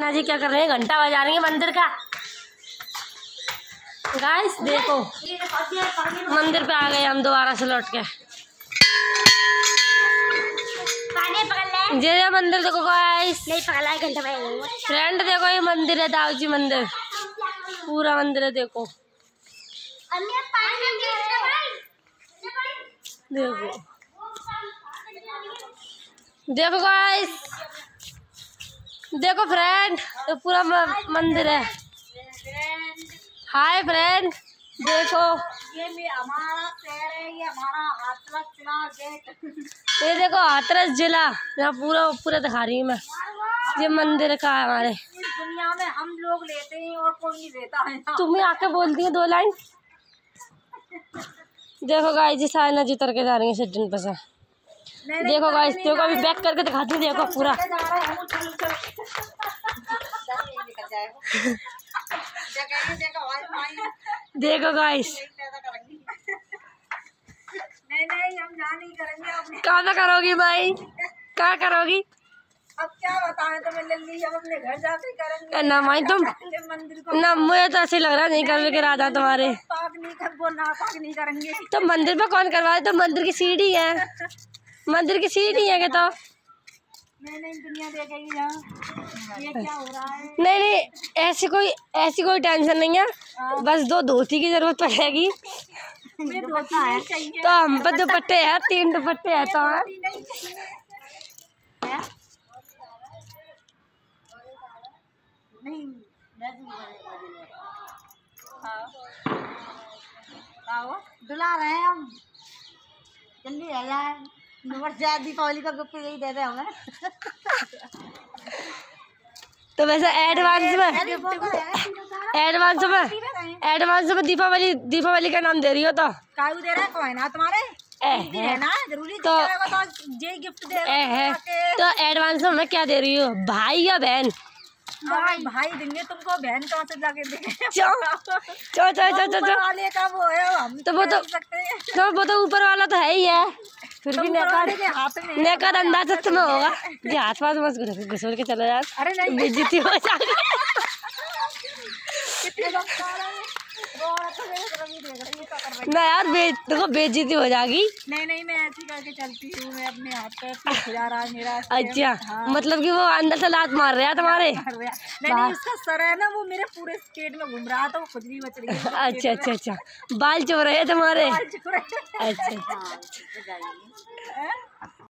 ना जी क्या कर रहे हैं, घंटा बजा रही है मंदिर का। गाइस देखो मंदिर पे आ गए हम दोबारा से लौट के। ये मंदिर देखो गाइस, नहीं पकड़ा है, घंटा बजा फ्रेंड देखो ये मंदिर है, दाऊ जी मंदिर, पूरा मंदिर है देखो। देखो देखो गाइस, देखो फ्रेंड ये पूरा मंदिर है। हाय फ्रेंड देखो ये हमारा शहर है, ये हमारा हाथरस जिला गेट। ये देखो हाथरस जिला, यहाँ पूरा पूरा दिखा रही हूँ मैं। ये मंदिर का है हमारे। दुनिया में हम लोग लेते हैं और कोई नहीं लेता है। तुम्हें आके बोलती है 2 लाइन। देखो गाइस जी साइना जी उतर के जा रही है सिद्धन पे से। देखो गाइस देखो अभी बैक करके दिखाती हूँ, देखो पूरा। देखो गाइस नहीं हम जा नहीं करेंगे अपने। कहाँ करोगी भाई, कहाँ करोगी? अब क्या बताएं तुम्हें लल्ली, हम अपने घर जाके करेंगे ना माई तुम मंदिर को। ना, मुझे तो ऐसे लग रहा नहीं करवे के राजा तुम्हारे। पाक नहीं करेंगे तो मंदिर पे कौन करवा दे? तो मंदिर की सीढ़ी है, मंदिर की सीढ़ी है क्या? तो नहीं दुनिया देखेगी यहाँ ये क्या हो रहा है। नहीं ऐसी कोई टेंशन नहीं है, बस 2 धोती की जरूरत पड़ेगी। तो हम पर दुपट्टे है, 3 दुपट्टे है तो है। दुला रहे हैं हम, जल्दी आ जाए। दीपावली का गिफ्ट यही दे दे हमें। तो वैसे एडवांस में दीपावली का नाम दे रही हो तो कायू दे रहा है, कोई ना तुम्हारे है ना जरूरी तो ये गिफ्ट दे रहा तो एडवांस में क्या दे रही हो, भाई या बहन? भाई देंगे तुमको, बहन कहाँ से जाके देंगे। वाले का वो है, हम तो वो तो ऊपर वाला तो है ही है, फिर भी नेकर अंदाजा तुम्हें होगा। जी हाथ पास मत घुसोड़ के चलो यार, अरे नहीं बेइज्जती हो जाएगी। ना यार देखो बेइज्जती हो जाएगी। नहीं मैं ऐसी करके चलती हूँ, मैं अपने हाथ पे खुजा रहा है मेरा। अच्छा हाँ। मतलब कि वो अंदर से लात मार रहा है तुम्हारे? नहीं उसका सर है ना, वो मेरे पूरे स्टेट में घूम रहा था, वो खुजली बच रही है। अच्छा बाल चो रहे हैं तुम्हारे? अच्छा अच्छा